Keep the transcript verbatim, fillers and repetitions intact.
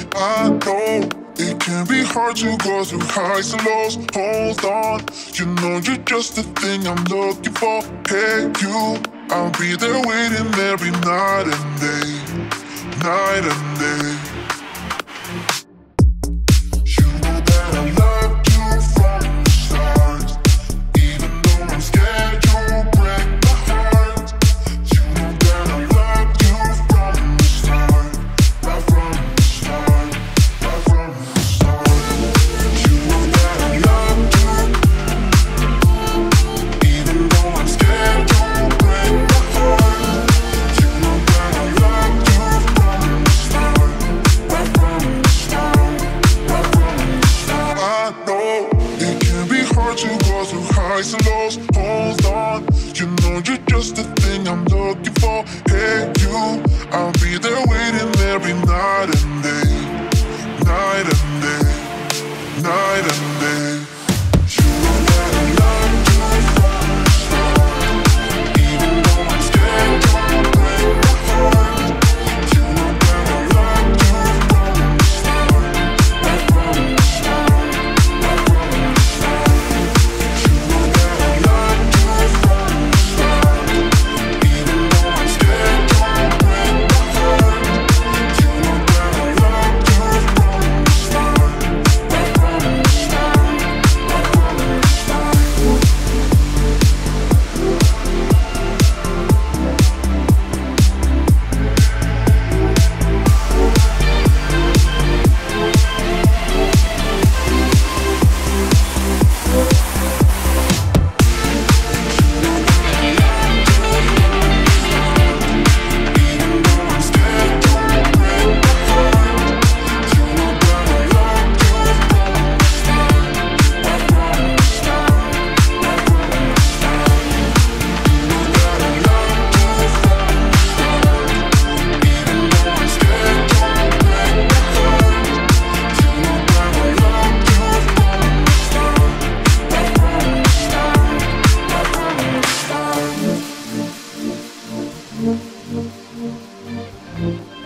I know it can be hard to go through highs and lows. Hold on, you know you're just the thing I'm looking for. Hey you, I'll be there waiting every night and day, night and day. You know that I love you from the start, even though I'm scared you'll break my heart. You know that I love you from the start, right from the start, right from the start. You know that I love you, even though I'm scared you'll break my heart. You know that I love you from the start, right from the start, right from the start. I know it can be hard to go through highs and lows. Hold on, you know you're just the thing I'm looking for. Hey you, I'll be there waiting every night and day, night and day, night and day. You know that I love you from the start, even though I'm scared you'll break my heart. You know that I love you from the start, right from the start, right from the start. You know that I love you from the start, even though I'm scared you'll break my heart. You know that I love you from the start, right from the start, right from the start. Mm-hmm.